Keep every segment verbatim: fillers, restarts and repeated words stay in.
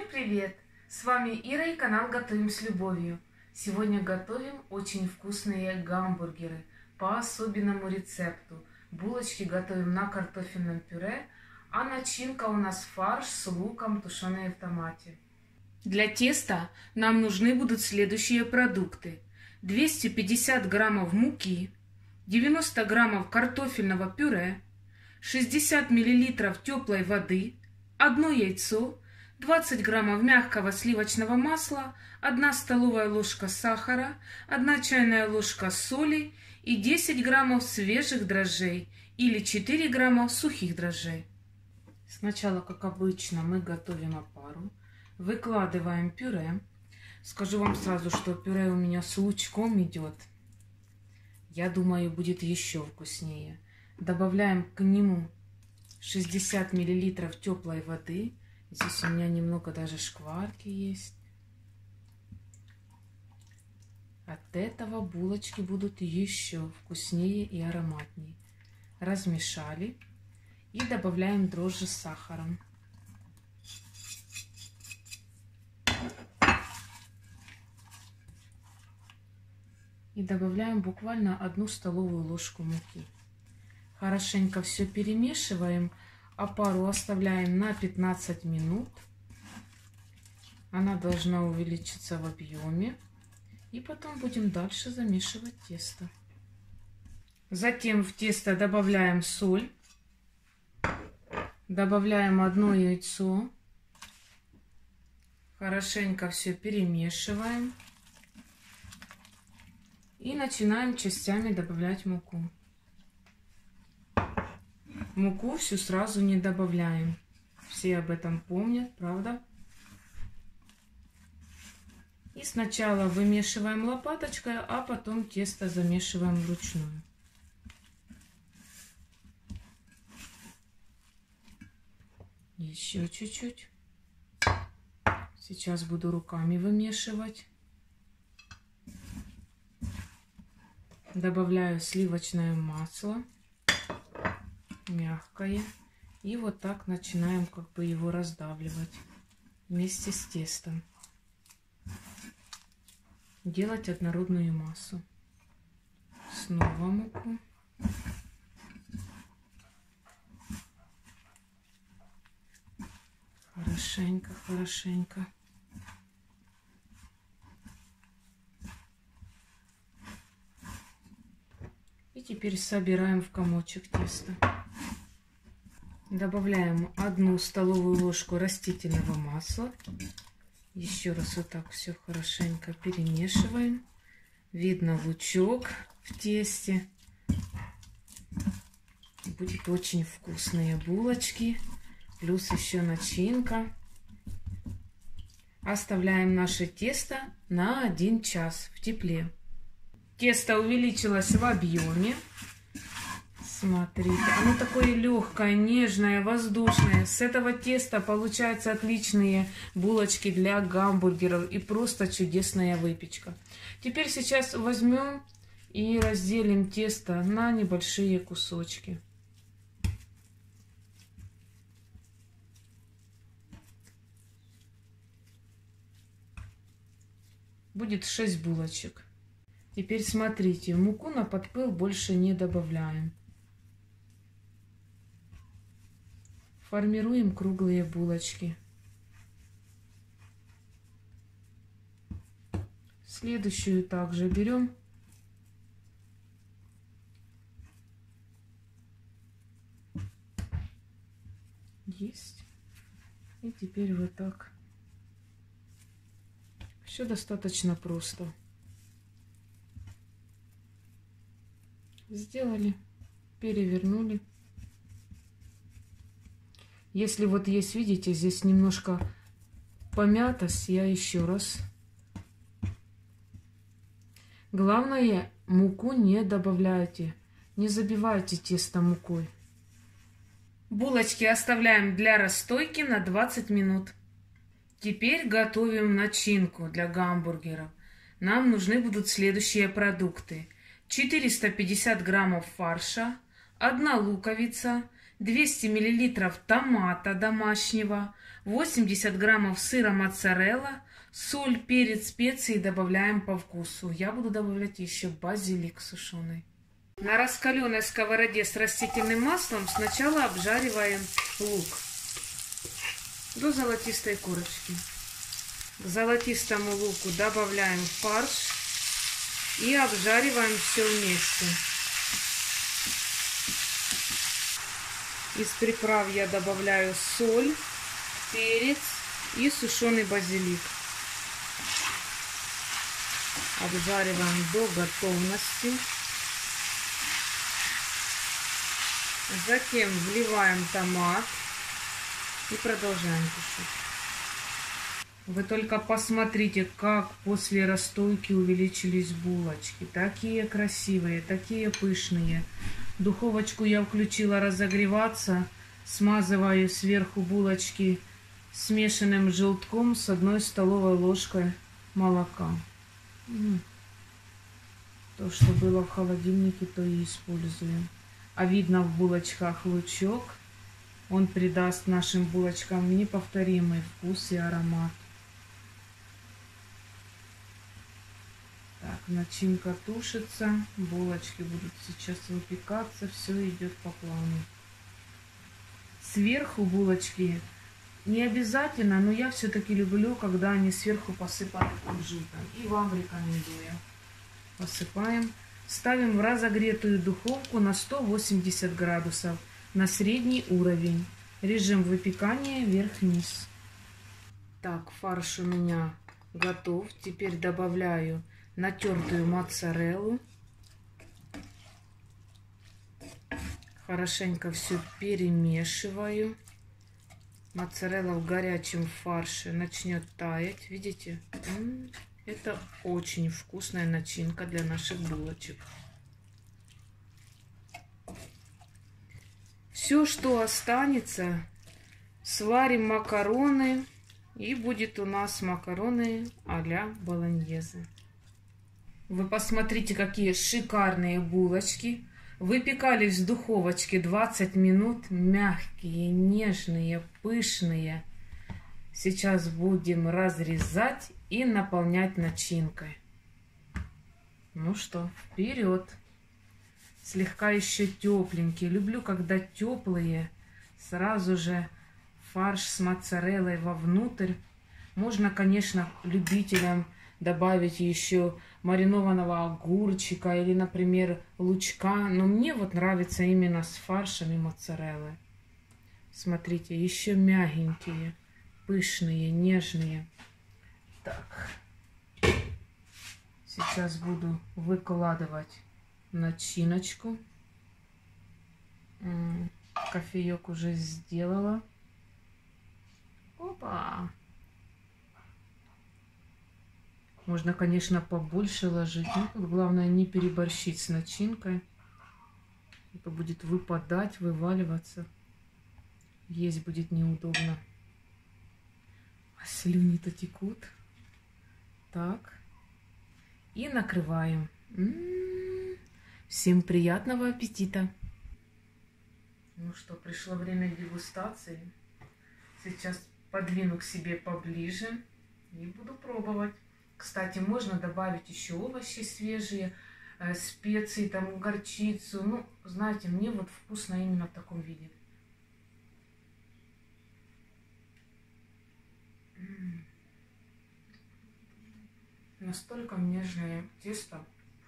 привет! С вами Ира и канал Готовим с любовью. Сегодня готовим очень вкусные гамбургеры по особенному рецепту. Булочки готовим на картофельном пюре, а начинка у нас фарш с луком, тушеный в томате. Для теста нам нужны будут следующие продукты. двести пятьдесят граммов муки, девяносто граммов картофельного пюре, шестьдесят миллилитров теплой воды, одно яйцо, двадцать граммов мягкого сливочного масла, одна столовая ложка сахара, одна чайная ложка соли и десять граммов свежих дрожжей или четыре грамма сухих дрожжей. Сначала, как обычно, мы готовим опару. Выкладываем пюре. Скажу вам сразу, что пюре у меня с лучком идет. Я думаю, будет еще вкуснее. Добавляем к нему шестьдесят миллилитров теплой воды. Здесь у меня немного даже шкварки есть. От этого булочки будут еще вкуснее и ароматнее. Размешали и добавляем дрожжи с сахаром. И добавляем буквально одну столовую ложку муки. Хорошенько все перемешиваем. Опару оставляем на пятнадцать минут. Она должна увеличиться в объеме. И потом будем дальше замешивать тесто. Затем в тесто добавляем соль. Добавляем одно яйцо. Хорошенько все перемешиваем. И начинаем частями добавлять муку. Муку всю сразу не добавляем. Все об этом помнят, правда? И сначала вымешиваем лопаточкой, а потом тесто замешиваем вручную. Еще чуть-чуть. Сейчас буду руками вымешивать. Добавляю сливочное масло, мягкое, и вот так начинаем как бы его раздавливать вместе с тестом. Делать однородную массу. Снова муку. Хорошенько, хорошенько. И теперь собираем в комочек тесто. Добавляем одну столовую ложку растительного масла. Еще раз вот так все хорошенько перемешиваем. Видно лучок в тесте. Будут очень вкусные булочки. Плюс еще начинка. Оставляем наше тесто на один час в тепле. Тесто увеличилось в объеме. Смотрите, оно такое легкое, нежное, воздушное. С этого теста получаются отличные булочки для гамбургеров и просто чудесная выпечка. Теперь сейчас возьмем и разделим тесто на небольшие кусочки. Будет шесть булочек. Теперь смотрите, муку на подпыл больше не добавляем. Формируем круглые булочки. Следующую также берем. Есть. И теперь вот так. Все достаточно просто. Сделали, перевернули. Если вот есть, видите, здесь немножко помятость, я еще раз. Главное, муку не добавляйте, не забивайте тесто мукой. Булочки оставляем для расстойки на двадцать минут. Теперь готовим начинку для гамбургеров. Нам нужны будут следующие продукты. четыреста пятьдесят граммов фарша, одна луковица, двести миллилитров томата домашнего, восемьдесят граммов сыра моцарелла, соль, перец, специи добавляем по вкусу. Я буду добавлять еще базилик сушеный. На раскаленной сковороде с растительным маслом сначала обжариваем лук до золотистой корочки. К золотистому луку добавляем фарш и обжариваем все вместе. Из приправ я добавляю соль, перец и сушеный базилик. Обжариваем до готовности. Затем вливаем томат и продолжаем тушить. Вы только посмотрите, как после расстойки увеличились булочки. Такие красивые, такие пышные. Духовочку я включила разогреваться. Смазываю сверху булочки смешанным желтком с одной столовой ложкой молока. То, что было в холодильнике, то и используем. А видно в булочках лучок. Он придаст нашим булочкам неповторимый вкус и аромат. Так, начинка тушится. Булочки будут сейчас выпекаться. Все идет по плану. Сверху булочки не обязательно, но я все-таки люблю, когда они сверху посыпаны кунжутом. И вам рекомендую. Посыпаем. Ставим в разогретую духовку на сто восемьдесят градусов на средний уровень. Режим выпекания вверх-вниз. Так, фарш у меня готов. Теперь добавляю натертую моцареллу. Хорошенько все перемешиваю. Моцарелла в горячем фарше начнет таять. Видите? Это очень вкусная начинка для наших булочек. Все, что останется, сварим макароны. И будет у нас макароны а-ля болоньезе. Вы посмотрите, какие шикарные булочки. Выпекались в духовочке двадцать минут. Мягкие, нежные, пышные. Сейчас будем разрезать и наполнять начинкой. Ну что, вперед. Слегка еще тепленькие. Люблю, когда теплые. Сразу же фарш с моцареллой вовнутрь. Можно, конечно, любителям добавить еще маринованного огурчика или, например, лучка. Но мне вот нравится именно с фаршем и моцареллой. Смотрите, еще мягенькие, пышные, нежные. Так, сейчас буду выкладывать начиночку. Кофеек уже сделала. Опа! Можно, конечно, побольше ложить, но тут главное не переборщить с начинкой. Это будет выпадать, вываливаться. Есть будет неудобно. А слюни-то текут. Так. И накрываем. М-м-м. Всем приятного аппетита. Ну что, пришло время дегустации. Сейчас подвину к себе поближе и буду пробовать. Кстати, можно добавить еще овощи свежие, э, специи, там, горчицу. Ну, знаете, мне вот вкусно именно в таком виде. М-м. Настолько нежное тесто.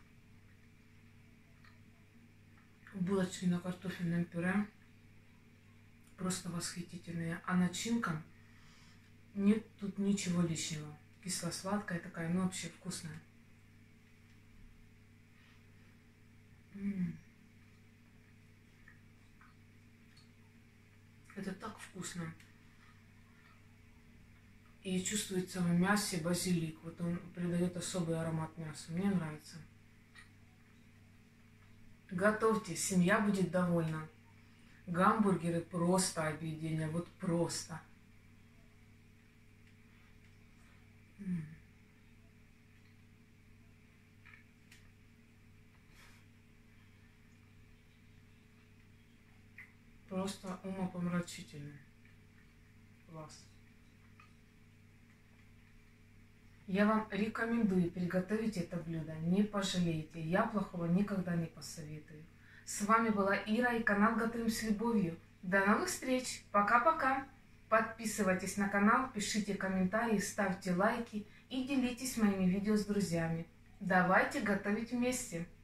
Булочки на картофельном пюре просто восхитительные. А начинка, нет тут ничего лишнего. Кисло-сладкая такая, но вообще вкусная. М-м. Это так вкусно. И чувствуется в мясе базилик. Вот он придает особый аромат мясу. Мне нравится. Готовьте, семья будет довольна. Гамбургеры просто объедение, вот просто. М-м. Просто умопомрачительно. Класс. Я вам рекомендую приготовить это блюдо, не пожалеете. Я плохого никогда не посоветую. С вами была Ира и канал Готовим с любовью. До новых встреч. Пока-пока. Подписывайтесь на канал, пишите комментарии, ставьте лайки и делитесь моими видео с друзьями. Давайте готовить вместе.